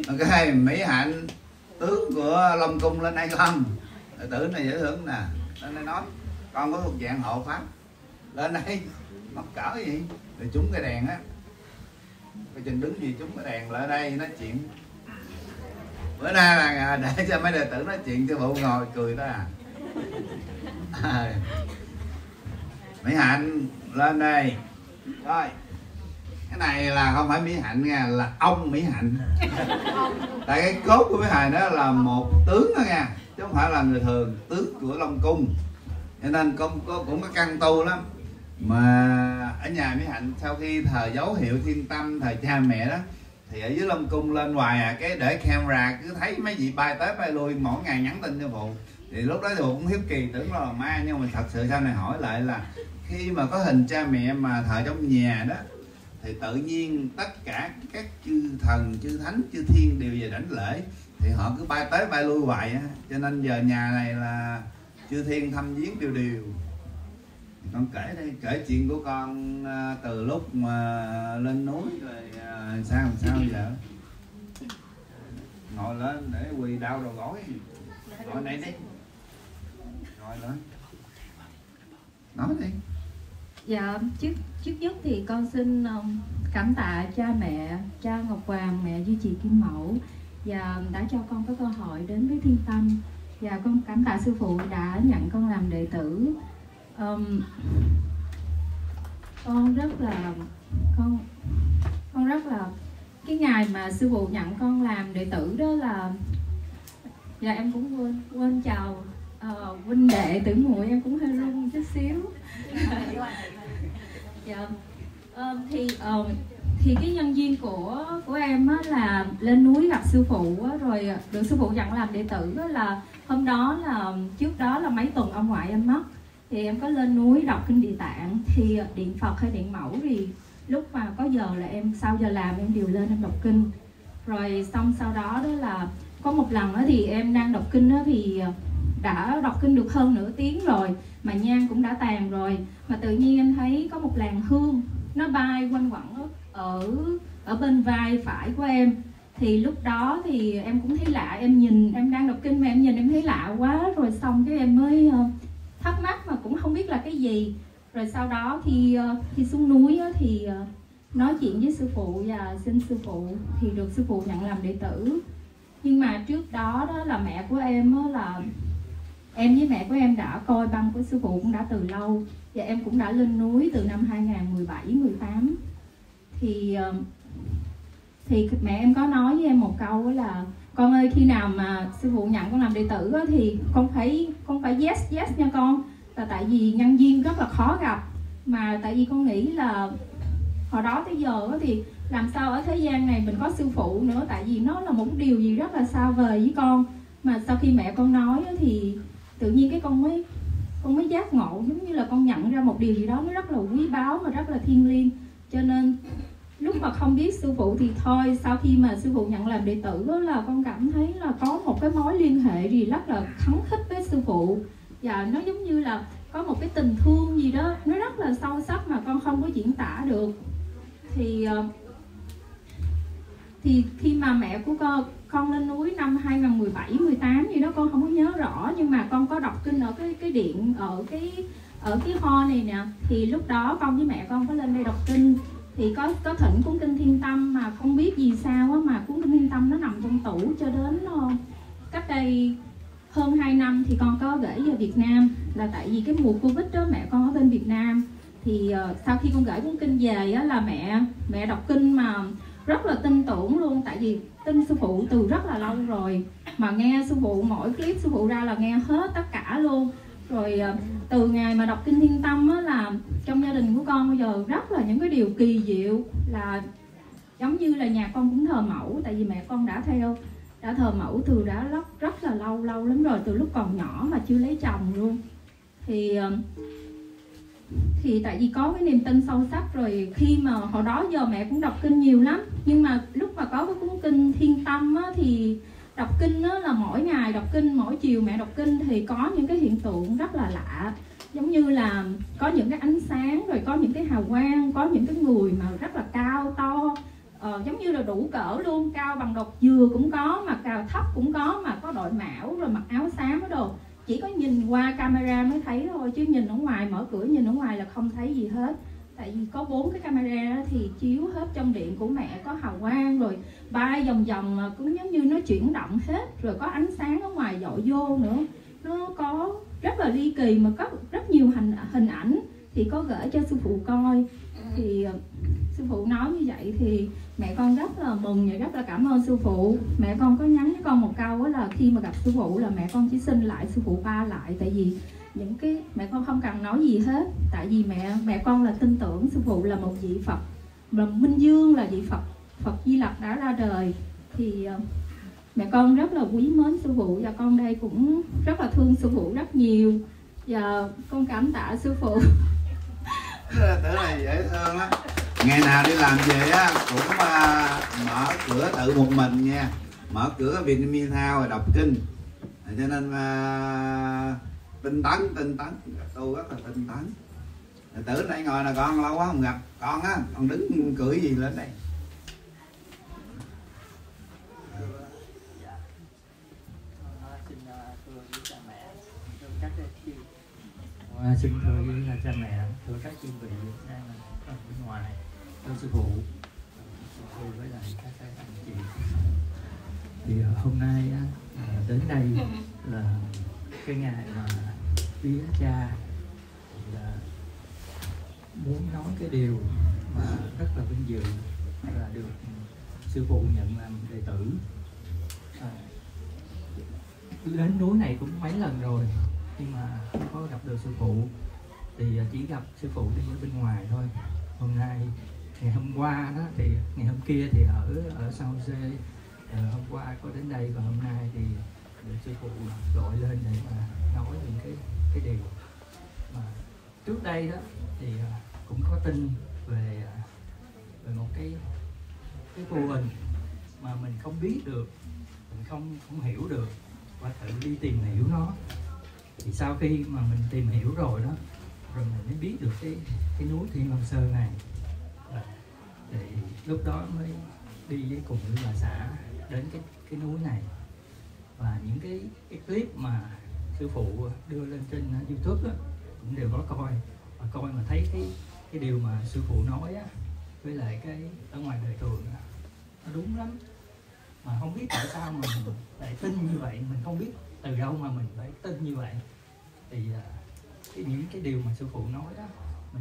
Ok, Mỹ Hạnh tướng của Long Cung lên đây con. Đệ tử này dễ thương nè, lên đây nói con có thuộc dạng hộ pháp, lên đây mắc cỡ gì rồi trúng cái đèn á, cái chừng đứng gì trúng cái đèn lại đây nói chuyện. Bữa nay là để cho mấy đệ tử nói chuyện cho bộ ngồi cười đó à. Mỹ Hạnh lên đây rồi. Cái này là không phải Mỹ Hạnh nha, là ông Mỹ Hạnh. Tại cái cốt của Mỹ Hạnh đó là một tướng đó nha, chứ không phải là người thường, tướng của Long Cung, cho nên cũng có căn tu lắm. Mà ở nhà Mỹ Hạnh sau khi thờ dấu hiệu thiên tâm, thờ cha mẹ đó, thì ở dưới Long Cung lên hoài à, cái để camera cứ thấy mấy vị bay tới bay lui mỗi ngày nhắn tin cho phụ. Thì lúc đó thì phụ cũng hiếu kỳ tưởng là ma, nhưng mà thật sự sau này hỏi lại là khi mà có hình cha mẹ mà thờ trong nhà đó thì tự nhiên tất cả các chư thần, chư thánh, chư thiên đều về đảnh lễ, thì họ cứ bay tới bay lui hoài á, cho nên giờ nhà này là chư thiên thăm viếng đều đều. Con kể đây, kể chuyện của con từ lúc mà lên núi rồi sao giờ. Ngồi lên để quỳ đau đầu gối, ngồi đây đi, ngồi lên nói đi. Dạ, trước nhất thì con xin cảm tạ cha mẹ, cha Ngọc Hoàng, mẹ Duy Trì Kim Mẫu, và đã cho con có cơ hội đến với Thiên Tâm. Và con cảm tạ sư phụ đã nhận con làm đệ tử. Con rất là cái ngày mà sư phụ nhận con làm đệ tử đó là, dạ em cũng quên chào huynh đệ tử muội, em cũng hơi run chút xíu. Dạ. Thì cái nhân duyên của em á, là lên núi gặp sư phụ á, rồi được sư phụ nhận làm đệ tử á, là hôm đó là trước đó là mấy tuần ông ngoại em mất, thì em có lên núi đọc kinh Địa Tạng. Thì điện Phật hay điện Mẫu thì lúc mà có giờ là em sau giờ làm em đều lên em đọc kinh. Rồi xong sau đó đó là có một lần đó thì em đang đọc kinh đó, thì đã đọc kinh được hơn nửa tiếng rồi mà nhang cũng đã tàn rồi, mà tự nhiên em thấy có một làn hương nó bay quanh quẩn ở bên vai phải của em. Thì lúc đó thì em cũng thấy lạ, em nhìn, em đang đọc kinh mà em nhìn em thấy lạ quá, rồi xong cái em mới thắc mắc mà cũng không biết là cái gì. Rồi sau đó thì xuống núi thì nói chuyện với sư phụ và xin sư phụ thì được sư phụ nhận làm đệ tử. Nhưng mà trước đó đó là mẹ của em là em với mẹ của em đã coi băng của sư phụ cũng đã từ lâu, và em cũng đã lên núi từ năm 2017-18. Thì mẹ em có nói với em một câu là con ơi, khi nào mà sư phụ nhận con làm đệ tử đó, thì con phải yes nha con, là tại vì nhân duyên rất là khó gặp. Mà tại vì con nghĩ là hồi đó tới giờ đó, thì làm sao ở thế gian này mình có sư phụ nữa, tại vì nó là một điều gì rất là xa vời với con. Mà sau khi mẹ con nói đó, thì tự nhiên cái con mới giác ngộ, giống như là con nhận ra một điều gì đó nó rất là quý báu và rất là thiêng liêng. Cho nên lúc mà không biết sư phụ thì thôi, sau khi mà sư phụ nhận làm đệ tử đó, là con cảm thấy là có một cái mối liên hệ gì rất là khấn khích với sư phụ, và nó giống như là có một cái tình thương gì đó nó rất là sâu sắc mà con không có diễn tả được. Thì khi mà mẹ của con lên núi năm 2017-18 gì đó con không có nhớ rõ, nhưng mà con có đọc kinh ở cái điện ở cái ho này nè. Thì lúc đó con với mẹ con có lên đây đọc kinh, thì có thỉnh cuốn kinh Thiên Tâm, mà không biết vì sao á, mà cuốn kinh Thiên Tâm nó nằm trong tủ cho đến cách đây hơn 2 năm thì con có gửi về Việt Nam. Là tại vì cái mùa Covid đó mẹ con ở bên Việt Nam, thì sau khi con gửi cuốn kinh về á, là mẹ đọc kinh mà rất là tin tưởng luôn, tại vì tin sư phụ từ rất là lâu rồi, mà nghe sư phụ mỗi clip sư phụ ra là nghe hết tất cả luôn. Rồi từ ngày mà đọc kinh Thiên Tâm á, là trong gia đình của con bây giờ rất là những cái điều kỳ diệu, là giống như là nhà con cũng thờ mẫu, tại vì mẹ con đã thờ mẫu từ đã rất là lâu lắm rồi, từ lúc còn nhỏ mà chưa lấy chồng luôn. Thì tại vì có cái niềm tin sâu sắc rồi, khi mà hồi đó giờ mẹ cũng đọc kinh nhiều lắm, nhưng mà lúc mà có cái cuốn kinh Thiên Tâm á, thì đọc kinh á, là mỗi ngày đọc kinh, mỗi chiều mẹ đọc kinh thì có những cái hiện tượng rất là lạ, giống như là có những cái ánh sáng, rồi có những cái hào quang, có những cái người mà rất là cao to, giống như là đủ cỡ luôn, cao bằng đọt dừa cũng có, mà cao thấp cũng có, mà có đội mão rồi mặc áo xám ở đồ. Chỉ có nhìn qua camera mới thấy thôi, chứ nhìn ở ngoài, mở cửa nhìn ở ngoài là không thấy gì hết. Tại vì có 4 cái camera thì chiếu hết trong điện của mẹ, có hào quang rồi bay vòng vòng, cũng giống như nó chuyển động hết, rồi có ánh sáng ở ngoài dội vô nữa. Nó có rất là ly kỳ, mà có rất nhiều hình ảnh thì có gửi cho sư phụ coi. Thì sư phụ nói như vậy thì mẹ con rất là mừng và rất là cảm ơn sư phụ. Mẹ con có nhắn với con một câu đó là khi mà gặp sư phụ là mẹ con chỉ xin lại sư phụ ba lại. Tại vì những cái mẹ con không cần nói gì hết, tại vì mẹ con là tin tưởng sư phụ là một vị Phật, mà Minh Dương là vị Phật Di Lặc đã ra đời. Thì mẹ con rất là quý mến sư phụ, và con đây cũng rất là thương sư phụ rất nhiều, và con cảm tạ sư phụ. Tử này dễ thương lắm, ngày nào đi làm về á cũng mở cửa tự một mình nha, mở cửa Vietnamese House rồi đọc kinh, cho nên tinh tấn, tôi rất là tinh tấn. Tử này ngồi là con lâu quá không gặp con á, con đứng cưỡi gì lên đây. Xin thưa với cha mẹ, thưa các chuyên vị đang ở bên ngoài, thưa sư phụ, thưa với lại các anh chị. Thì hôm nay đến đây là cái ngày mà phía cha là muốn nói cái điều mà rất là vinh dự là được sư phụ nhận làm đệ tử. Đến núi này cũng mấy lần rồi nhưng mà không có gặp được sư phụ, thì chỉ gặp sư phụ đi ở bên ngoài thôi. Hôm nay, ngày hôm qua đó, thì ngày hôm kia thì ở San Jose, hôm qua có đến đây, và hôm nay thì được sư phụ gọi lên để mà nói những cái điều mà trước đây đó thì cũng có tin về một cái vô hình mà mình không biết được, mình không hiểu được, và tự đi tìm hiểu nó. Thì sau khi mà mình tìm hiểu rồi đó, rồi mình mới biết được cái núi Thiên Long Sơn này, thì lúc đó mới đi với cùng với bà xã đến cái núi này. Và những cái clip mà sư phụ đưa lên trên YouTube đó, cũng đều có coi, và coi mà thấy cái điều mà sư phụ nói á, với lại cái ở ngoài đời thường đó, nó đúng lắm. Mà không biết tại sao mà mình lại tin như vậy, mình không biết từ đâu mà mình phải tin như vậy. Thì những cái điều mà sư phụ nói đó, mình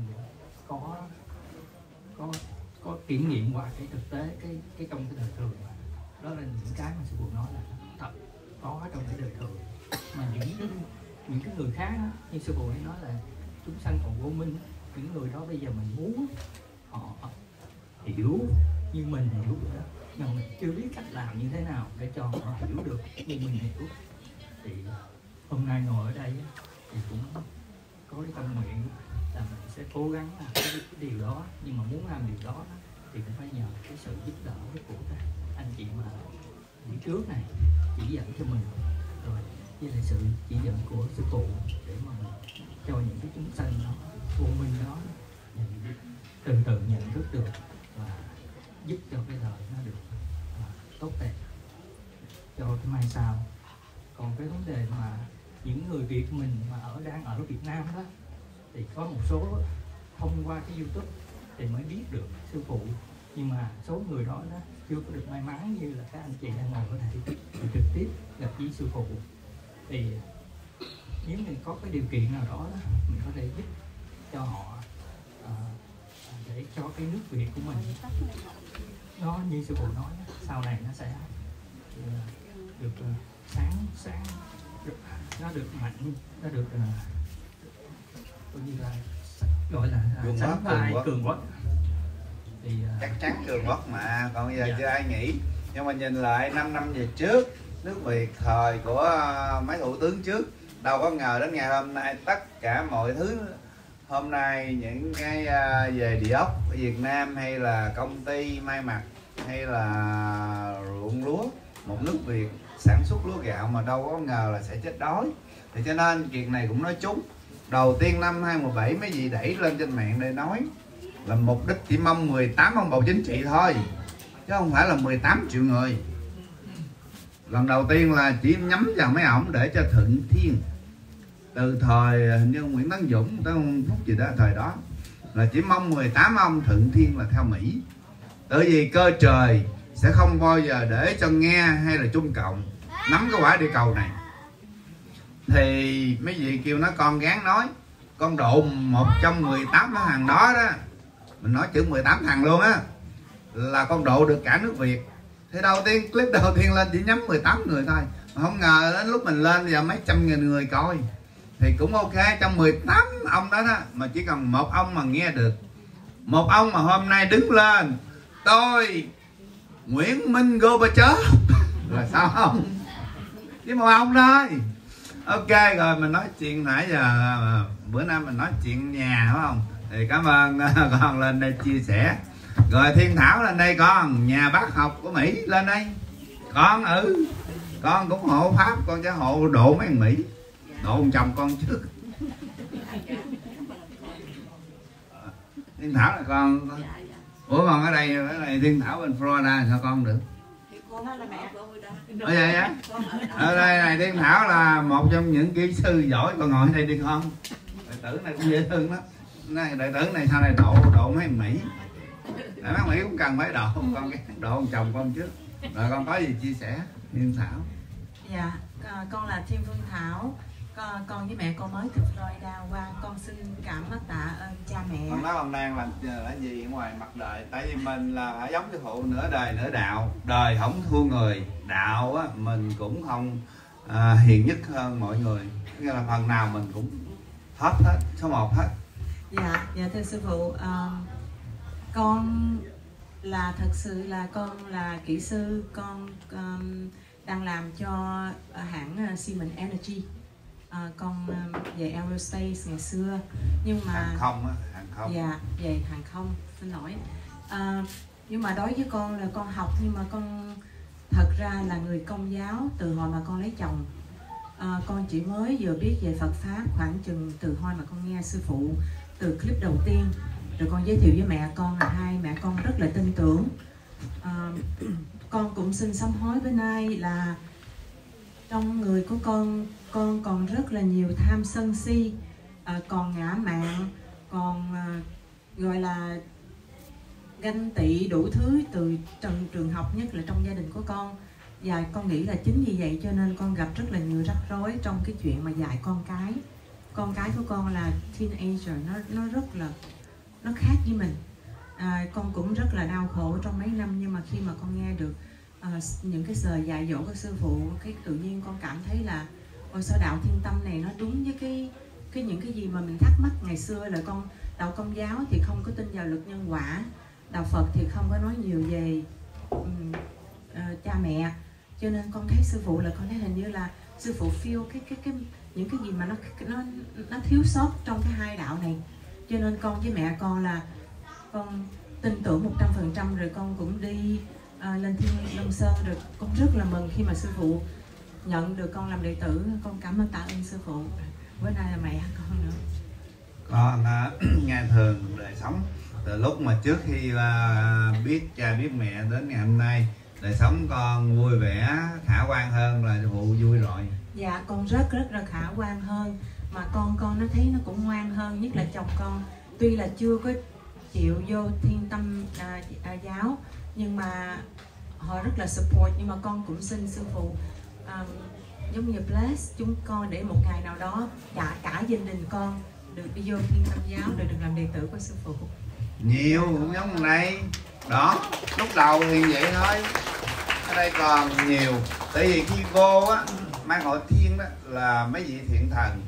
có kiểm nghiệm qua cái thực tế, cái trong cái đời thường. Đó là những cái mà sư phụ nói là thật có trong cái đời thường. Mà những cái người khác đó, như sư phụ nói là chúng sanh còn vô minh, những người đó bây giờ mình muốn họ hiểu như mình hiểu vậy đó, nhưng mình chưa biết cách làm như thế nào để cho họ hiểu được như mình hiểu. Thì hôm nay ngồi ở đây thì cũng có cái tâm nguyện là mình sẽ cố gắng làm cái điều đó, nhưng mà muốn làm điều đó thì cũng phải nhờ cái sự giúp đỡ của các anh chị mà đi trước này chỉ dẫn cho mình, rồi với lại sự chỉ dẫn của sư phụ để mà mình cho những cái chúng sanh đó vô minh đó từ từ nhận thức được và giúp cho cái đời nó được tốt đẹp cho cái mai sau. Còn cái vấn đề mà những người Việt mình mà đang ở Việt Nam đó, thì có một số thông qua cái YouTube thì mới biết được sư phụ, nhưng mà số người đó chưa có được may mắn như là các anh chị đang ngồi ở đây thì trực tiếp gặp với sư phụ. Thì nếu mình có cái điều kiện nào đó, mình có thể giúp cho họ để cho cái nước Việt của mình nó như sư phụ nói, sau này nó sẽ được sáng nó được mạnh, nó được coi như là gọi là sánh vai cường quốc. Thì chắc chắn cường quốc mà, còn bây giờ chưa ai nghĩ. Nhưng mà nhìn lại 5 năm về trước, nước Việt thời của mấy thủ tướng trước, đâu có ngờ đến ngày hôm nay tất cả mọi thứ hôm nay, những cái về địa ốc ở Việt Nam, hay là công ty may mặc, hay là ruộng lúa, một nước Việt sản xuất lúa gạo mà đâu có ngờ là sẽ chết đói. Thì cho nên chuyện này cũng nói trúng. Đầu tiên năm 2017 mấy vị đẩy lên trên mạng để nói là mục đích chỉ mong 18 ông bầu chính trị thôi, chứ không phải là 18 triệu người. Lần đầu tiên là chỉ nhắm vào mấy ổng để cho thuận thiên. Từ thời hình như Nguyễn Tấn Dũng tới ông Phúc gì đó, thời đó là chỉ mong 18 ông thuận thiên là theo Mỹ. Tại vì cơ trời sẽ không bao giờ để cho Nga hay là Trung Cộng nắm cái quả địa cầu này. Thì mấy vị kêu nó con gán nói, con độn một trong 18 thằng đó đó, mình nói chữ 18 thằng luôn á, là con độ được cả nước Việt. Thì đầu tiên clip đầu tiên lên chỉ nhắm 18 người thôi, mà không ngờ đến lúc mình lên giờ mấy trăm nghìn người coi. Thì cũng ok, trong 18 ông đó đó mà chỉ cần một ông mà nghe được, một ông mà hôm nay đứng lên tôi Nguyễn Minh Gorbachev là sao không? Chỉ một ông thôi. Ok rồi, mình nói chuyện nãy giờ, bữa nay mình nói chuyện nhà phải không? Thì cảm ơn con lên đây chia sẻ. Rồi Thiên Thảo lên đây con, nhà bác học của Mỹ lên đây. Con con cũng hộ Pháp, con sẽ hộ độ mấy thằng Mỹ. Độ ông chồng con trước. Thiên Thảo là con. Ủa còn ở đây Thiên Thảo bên Florida sao con được? Ở đây á. Ở đây này Thiên Thảo là một trong những kỹ sư giỏi, con ngồi ở đây đi con. Đệ tử này cũng dễ thương đó. Đệ tử này sau này độ mấy Mỹ. Mấy Mỹ cũng cần phải độ, con độ ông chồng con trước. Rồi con có gì chia sẻ Thiên Thảo? Dạ, con là Thiên Phương Thảo. Con với mẹ con mới từ Florida qua. Con xin cảm tạ ơn cha mẹ. Con nói con đang làm gì ngoài mặt đời? Tại vì mình là giống sư phụ nửa đời nửa đạo. Đời không thua người, đạo á mình cũng không hiền nhất hơn mọi người. Nghĩa là phần nào mình cũng hết số 1 hết. Dạ thưa sư phụ, con là thật sự là con là kỹ sư, con đang làm cho hãng Siemens Energy. Con về aerospace ngày xưa, nhưng mà hàng không. Dạ, về hàng không, xin lỗi. Nhưng mà đối với con là con học, nhưng mà con thật ra là người Công giáo từ hồi mà con lấy chồng. Con chỉ mới vừa biết về Phật pháp khoảng chừng từ hồi mà con nghe sư phụ từ clip đầu tiên, rồi con giới thiệu với mẹ con, là hai mẹ con rất là tin tưởng. Con cũng xin sám hối với nay là trong người của con còn rất là nhiều tham sân si, còn ngã mạn, còn gọi là ganh tị đủ thứ từ trong trường học, nhất là trong gia đình của con. Và con nghĩ là chính vì vậy cho nên con gặp rất là nhiều rắc rối trong cái chuyện mà dạy con cái. Con cái của con là teenager, nó rất là nó khác với mình. Con cũng rất là đau khổ trong mấy năm, nhưng mà khi mà con nghe được những cái lời dạy dỗ của sư phụ, cái tự nhiên con cảm thấy là ôi sao đạo Thiên Tâm này nó đúng với những cái gì mà mình thắc mắc ngày xưa. Là con đạo Công giáo thì không có tin vào luật nhân quả, đạo Phật thì không có nói nhiều về cha mẹ, cho nên con thấy sư phụ là con thấy hình như là sư phụ feel những cái gì mà nó thiếu sót trong cái hai đạo này, cho nên con với mẹ con là con tin tưởng 100%. Rồi con cũng đi lên Thiên Long Sơn, rồi con rất là mừng khi mà sư phụ nhận được con làm đệ tử. Con cảm ơn tạ ơn sư phụ. Bữa nay là mẹ con nữa. Con nghe thường đời sống từ lúc mà trước khi biết cha biết mẹ đến ngày hôm nay, đời sống con vui vẻ khả quan hơn là sư phụ vui rồi. Dạ con rất là khả quan hơn, mà con nó thấy nó cũng ngoan hơn, nhất là chồng con. Tuy là chưa có chịu vô Thiên Tâm giáo, nhưng mà họ rất là support. Nhưng mà con cũng xin sư phụ giống như bless chúng con để một ngày nào đó cả gia đình con được đi vô Thiên Tâm giáo, được làm đệ tử của sư phụ. Nhiều cũng giống này đó, lúc đầu thì vậy thôi, ở đây còn nhiều. Tại vì khi vô á mang hội thiên đó là mấy vị thiện thần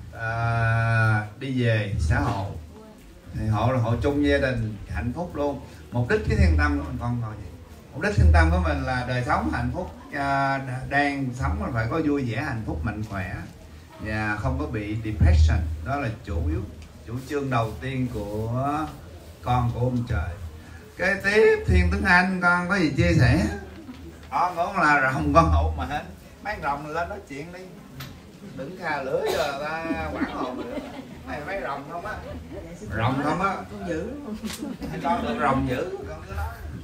đi về xã hội, thì hộ là hộ chung gia đình hạnh phúc luôn. Mục đích cái Thiên Tâm của mình con ngồi vậy, mục đích Thiên Tâm của mình là đời sống hạnh phúc, đang sống là phải có vui vẻ hạnh phúc mạnh khỏe và không có bị depression. Đó là chủ trương đầu tiên của con của ông trời. Cái tiếp Thiên Tướng Anh con có gì chia sẻ? Con cũng là rồng con hột mà hết. Mấy rồng lên nói chuyện đi, đừng kha lửa cho ta quảng hồn nữa. Này mấy rồng không á? Rồng không á? Con giữ. Con được rồng giữ, con cứ nói.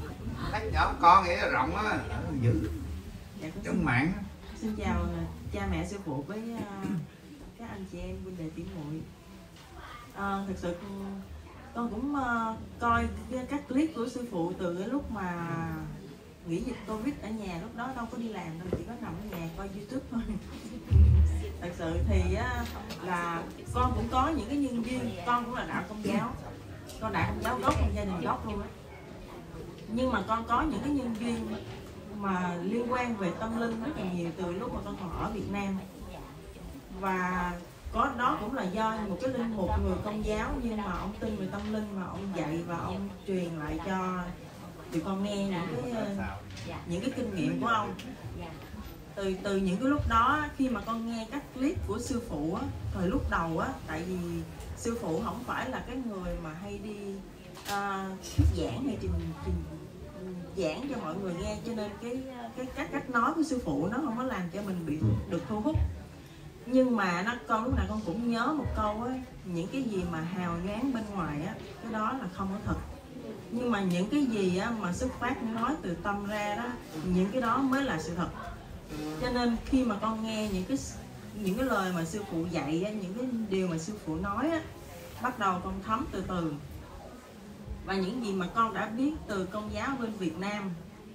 nhắc nhở con nghĩa rộng á, dữ Dạ, trong mạng. xin chào cha mẹ, sư phụ với các anh chị em huynh đệ tỷ muội. Thực sự con cũng coi các clip của sư phụ từ cái lúc mà nghỉ dịch Covid ở nhà, lúc đó đâu có đi làm đâu, chỉ có nằm ở nhà coi YouTube thôi. Thật sự thì là con cũng có những cái nhân duyên, con cũng là đạo Công giáo, con đạo Công giáo gốc, gia đình gốc luôn á. Nhưng mà con có những cái nhân duyên mà liên quan về tâm linh rất là nhiều từ lúc mà con còn ở Việt Nam. Và có đó cũng là do một cái linh mục người Công giáo, nhưng mà ông tin về tâm linh mà ông dạy và ông truyền lại cho tụi con nghe những cái kinh nghiệm của ông. Từ những cái lúc đó, khi mà con nghe các clip của sư phụ á, thời lúc đầu á, tại vì sư phụ không phải là cái người mà hay đi thuyết giảng hay trình giảng cho mọi người nghe, cho nên cái cách nói của sư phụ nó không có làm cho mình bị được thu hút. Nhưng mà con lúc nào con cũng nhớ một câu á, những cái gì mà hào nhoáng bên ngoài á, cái đó là không có thật. Nhưng mà những cái gì á, mà xuất phát nói từ tâm ra đó, những cái đó mới là sự thật. Cho nên khi mà con nghe những cái lời mà sư phụ dạy á, những cái điều mà sư phụ nói á, bắt đầu con thấm từ từ. Và những gì mà con đã biết từ Công giáo bên Việt Nam.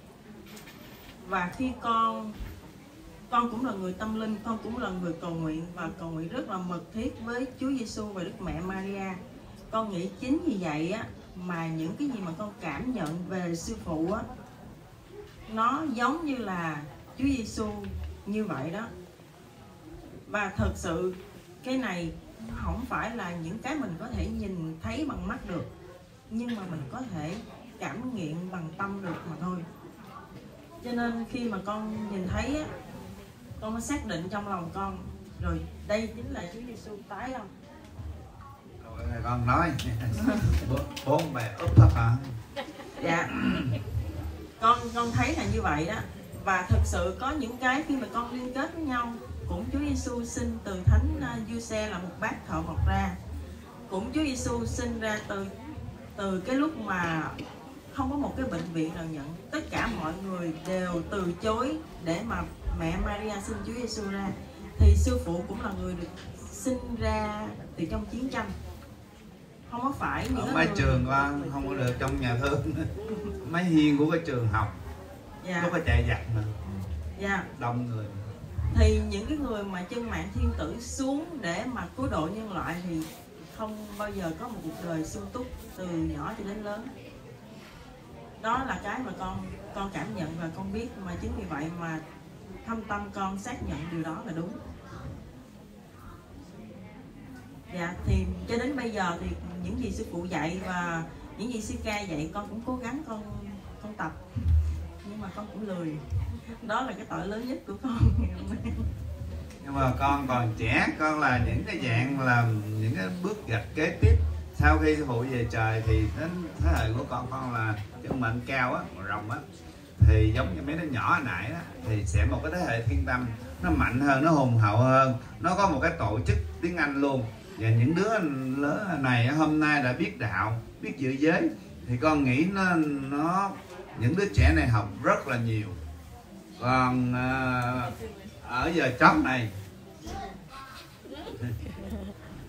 Và khi con cũng là người tâm linh, con cũng là người cầu nguyện, và cầu nguyện rất là mật thiết với Chúa Giêsu và Đức Mẹ Maria. Con nghĩ chính vì vậy á, mà những cái gì mà con cảm nhận về sư phụ á, nó giống như là Chúa Giêsu như vậy đó. Và thật sự cái này không phải là những cái mình có thể nhìn thấy bằng mắt được, nhưng mà mình có thể cảm nghiệm bằng tâm được mà thôi. Cho nên khi mà con nhìn thấy á, con mới xác định trong lòng con rồi, đây chính là Chúa Giêsu tái không? Con nói 4 bài úp thật hả? Dạ. Con thấy là như vậy đó. Và thực sự có những cái khi mà con liên kết với nhau, cũng Chúa Giêsu sinh từ Thánh Giuse là một bác thợ mộc ra, cũng Chúa Giêsu sinh ra từ cái lúc mà không có một cái bệnh viện nào nhận, tất cả mọi người đều từ chối để mà mẹ Maria sinh Chúa Giêsu ra. Thì sư phụ cũng là người được sinh ra từ trong chiến tranh, không có phải những ở mái trường con không có được trong nhà thương, mấy hiên của cái trường học. Dạ. Lúc có chạy giặc mà. Dạ. Đông người. Thì những cái người mà chân mạng thiên tử xuống để mà cứu độ nhân loại thì không bao giờ có một cuộc đời sung túc từ nhỏ cho đến lớn. Đó là cái mà con cảm nhận và con biết, mà chính vì vậy mà thâm tâm con xác nhận điều đó là đúng. Dạ, thì cho đến bây giờ thì những gì sư phụ dạy và những gì sư ca dạy con cũng cố gắng con tập, nhưng mà con cũng lười. Đó là cái tội lớn nhất của con. Nhưng mà con còn trẻ, con là những cái dạng làm những cái bước gạch kế tiếp. Sau khi sư phụ về trời thì đến thế hệ của con là chân mệnh cao á, rồng á, thì giống như mấy đứa nhỏ hồi nãy á, thì sẽ một cái thế hệ thiên tâm nó mạnh hơn, nó hùng hậu hơn, nó có một cái tổ chức tiếng Anh luôn. Và những đứa lớn này hôm nay đã biết đạo, biết giữ giới, thì con nghĩ nó những đứa trẻ này học rất là nhiều. Còn ở giờ chót này